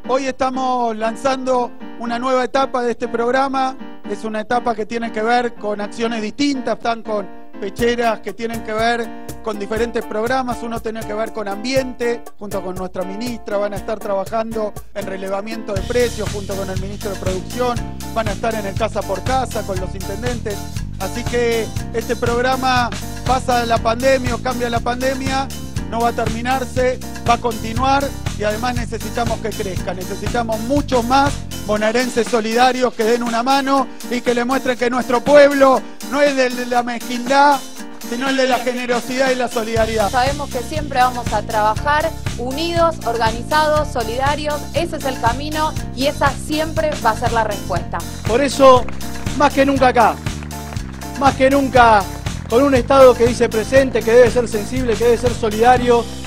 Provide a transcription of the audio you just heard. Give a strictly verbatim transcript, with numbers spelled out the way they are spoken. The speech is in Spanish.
Hoy estamos lanzando una nueva etapa de este programa. Es una etapa que tiene que ver con acciones distintas, están con pecheras que tienen que ver con diferentes programas. Uno tiene que ver con ambiente, junto con nuestra ministra, van a estar trabajando en relevamiento de precios junto con el ministro de Producción, van a estar en el casa por casa con los intendentes. Así que este programa pasa la pandemia o cambia la pandemia, no va a terminarse, va a continuar y además necesitamos que crezca, necesitamos muchos más bonaerenses solidarios que den una mano y que le muestren que nuestro pueblo no es de la mezquindad, sino el de la generosidad y la solidaridad. Sabemos que siempre vamos a trabajar unidos, organizados, solidarios, ese es el camino y esa siempre va a ser la respuesta. Por eso, más que nunca acá, más que nunca con un Estado que dice presente, que debe ser sensible, que debe ser solidario,